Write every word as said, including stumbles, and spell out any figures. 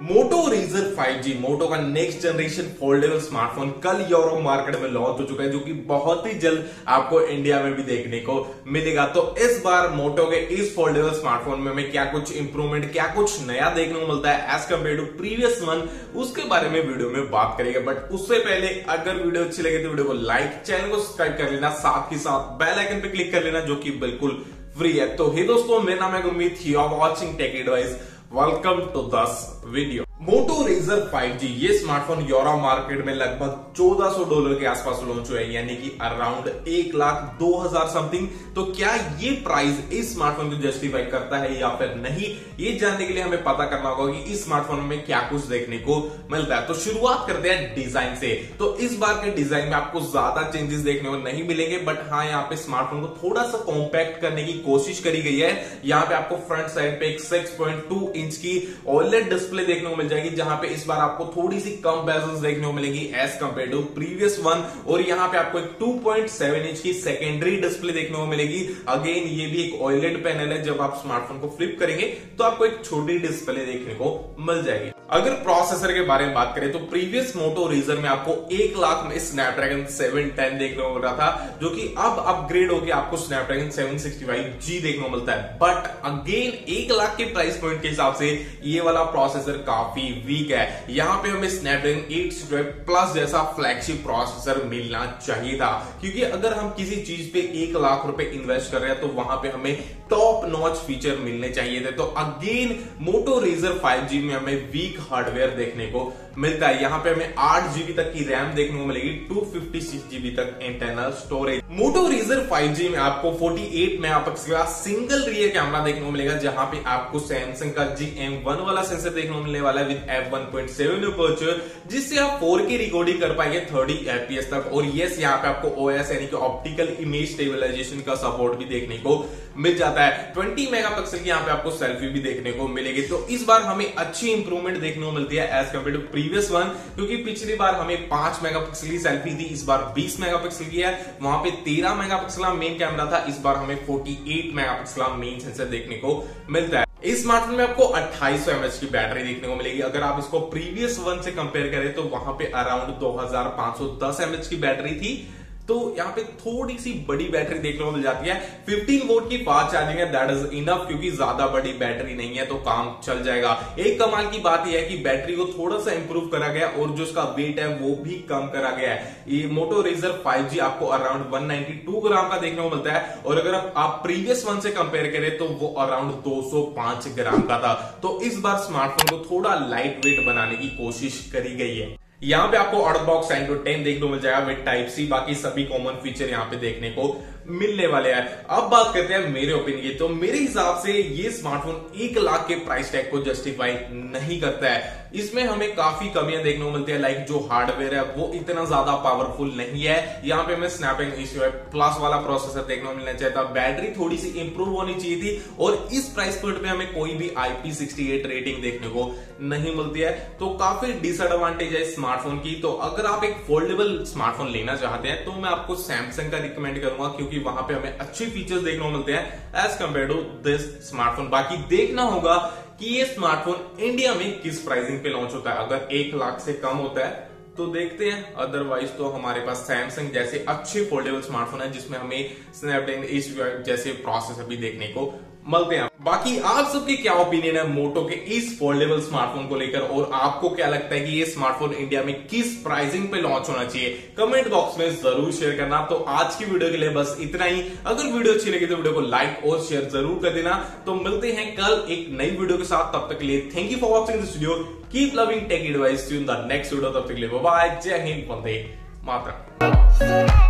मोटो Razr five G, Moto का next generation foldable smartphone कल Europe market में launch हो चुका है, जो कि बहुत ही जल्द आपको इंडिया में भी देखने को मिलेगा। तो इस बार मोटो के इस फोल्डेबल स्मार्टफोन में हमें क्या कुछ इंप्रूवमेंट, क्या कुछ नया देखने को मिलता है as compare to previous one, उसके बारे में वीडियो में बात करेंगे। बट उससे पहले अगर वीडियो अच्छी लगे तो वीडियो को लाइक, चैनल को सब्सक्राइब कर लेना, साथ ही साथ बेल आइकन पे क्लिक कर लेना, जो कि बिल्कुल फ्री है। तो हे दोस्तों, मेरा नाम है Gurmeet, you are watching tech advice. Welcome to this video. Moto Razr five G ये स्मार्टफोन यूरोप मार्केट में लगभग चौदह सौ डॉलर के आसपास लॉन्च हुआ है, यानी कि अराउंड एक लाख दो हजार समथिंग। तो क्या ये प्राइस इस स्मार्टफोन को जस्टिफाई करता है या फिर नहीं, ये जानने के लिए हमें पता करना होगा कि इस स्मार्टफोन में क्या कुछ देखने को मिलता है। तो शुरुआत करते हैं डिजाइन से। तो इस बार के डिजाइन में आपको ज्यादा चेंजेस देखने को नहीं मिलेंगे, बट हाँ, यहाँ पे स्मार्टफोन को थोड़ा सा कॉम्पैक्ट करने की कोशिश करी गई है। यहाँ पे आपको फ्रंट साइड पे एक सिक्स पॉइंट टू इंच की ओएलईडी डिस्प्ले देखने को मिल जाएगी, जहां पे इस बार आपको थोड़ी सी कम बेजल्स देखने को मिलेंगी as compare to previous one. और यहाँ पे आपको एक टू पॉइंट सेवन इंच की सेकेंडरी डिस्प्ले देखने को मिलेगी। अगेन ये भी एक ओएलईडी पैनल है, जब आप स्मार्टफोन को फ्लिप करेंगे तो आपको एक छोटी डिस्प्ले देखने को मिल जाएगी। अगर प्रोसेसर के बारे में बात करें तो प्रीवियस मोटो रेजर में आपको एक लाख में स्नैपड्रैगन सेवन टेन देखने को मिल रहा था, जो कि अब अपग्रेड होकर आपको Snapdragon seven sixty five G देखने को मिलता है। बट अगेन एक लाख के प्राइस पॉइंट के हिसाब से ये वाला प्रोसेसर काफी वीक है। यहाँ पे हमें Snapdragon eight sixty five plus जैसा फ्लैगशिप प्रोसेसर मिलना चाहिए था, क्योंकि अगर हम किसी चीज पे एक लाख रुपए इन्वेस्ट कर रहे हैं तो वहां पे हमें टॉप नॉच फीचर मिलने चाहिए थे। तो again Moto Razr five G में हमें वीक हार्डवेयर देखने को मिलता है। यहाँ पे हमें आठ जीबी तक की रैम देखने को मिलेगी, टू फिफ्टी सिक्स जीबी तक internal storage. Moto Razr five G में आपको फोर्टी एट मेगापिक्सल का सिंगल रियर कैमरा देखने को मिलेगा, जहां पे आपको सैमसंग का जी एम वन वाला सेंसर देखने को मिलने वाला है with F one point seven aperture, जिससे आप फोर के रिकॉर्डिंग कर पाएंगे थर्टी एफपीएस तक। और यस, यहाँ पे आपको ओएस यानी कि ऑप्टिकल इमेज स्टेबलाइजेशन का सपोर्ट भी देखने को मिल जाता है। ट्वेंटी मेगापिक्सल की यहाँ पे आपको सेल्फी भी देखने को मिलेगी। तो इस बार हमें अच्छी इंप्रूवमेंट देखने को मिलती है as compare to previous one, क्योंकि पिछली बार हमें पांच मेगापिक्सल की सेल्फी थी, इस बार बीस मेगापिक्सल की है। वहां पे तेरह मेगापिक्सल का मेन कैमरा था, इस बार हमें फोर्टी एट मेगापिक्सल का मेन सेंसर देखने को मिलता है। इस स्मार्टफोन में आपको अट्ठाईस सौ एमएच की बैटरी देखने को मिलेगी। अगर आप इसको प्रीवियस वन से कंपेयर करें तो वहां पे अराउंड दो हजार पांच सौ दस एमएच की बैटरी थी, तो यहाँ पे थोड़ी सी बड़ी बैटरी देखने को मिल जाती है। फिफ्टीन वोल्ट की फास्ट चार्जिंग है, दैट इज इनफ, क्योंकि ज्यादा बड़ी बैटरी नहीं है तो काम चल जाएगा। एक कमाल की बात यह है कि बैटरी को थोड़ा सा इंप्रूव करा गया और जो उसका वेट है वो भी कम करा गया है। ये मोटो रेजर फाइव जी आपको around one ninety two gram का देखने को मिलता है, और अगर आप प्रीवियस वन से कंपेयर करें तो वो अराउंड दो सौ पांच ग्राम का था। तो इस बार स्मार्टफोन को थोड़ा लाइट वेट बनाने की कोशिश करी गई है। यहाँ पे आपको out of box Android ten देखने को मिल जाएगा विद टाइप सी, बाकी सभी कॉमन फीचर यहाँ पे देखने को मिलने वाले हैं। अब बात करते हैं मेरे ओपिनियन की। तो मेरे हिसाब से ये स्मार्टफोन एक लाख के प्राइस टैग को जस्टिफाई नहीं करता है। इसमें हमें काफी कमियां देखने को मिलती है, लाइक जो हार्डवेयर है वो इतना ज्यादा पावरफुल नहीं है। यहाँ पे हमें Snapdragon eight sixty five plus वाला प्रोसेसर देखने को मिलना चाहिए था, बैटरी थोड़ी सी इंप्रूव होनी चाहिए थी, और इस प्राइस पॉइंट पे हमें कोई भी I P sixty eight rating देखने को नहीं मिलती है। तो काफी डिसएडवांटेज है स्मार्टफोन की। तो अगर आप एक फोल्डेबल स्मार्टफोन लेना चाहते हैं तो मैं आपको सैमसंग का रिकमेंड करूंगा, क्योंकि वहां पे हमें अच्छे फीचर्स देखने को मिलते हैं as compare to this smartphone. बाकी देखना होगा कि ये स्मार्टफोन इंडिया में किस प्राइसिंग पे लॉन्च होता है। अगर एक लाख से कम होता है तो देखते हैं, अदरवाइज तो हमारे पास सैमसंग जैसे अच्छे फोल्डेबल स्मार्टफोन है जिसमें हमें स्नैपड्रैगन एट सिक्सटी फाइव जैसे प्रोसेसर भी देखने को मिलते हैं। बाकी आप सबके क्या ओपिनियन है मोटो के इस फोल्डेबल स्मार्टफोन को लेकर, और आपको क्या लगता है कि ये स्मार्टफोन इंडिया में किस प्राइसिंग पे लॉन्च होना चाहिए, कमेंट बॉक्स में जरूर शेयर करना। तो आज की वीडियो के लिए बस इतना ही। अगर वीडियो अच्छी लगी तो वीडियो को लाइक और शेयर जरूर कर देना। तो मिलते हैं कल एक नई वीडियो के साथ, तब तक के लिए thank you for watching this video. Keep loving tech advice, see you in the next video. तब तक के लिए बाय बाय, जय हिंद, वंदे मातरम।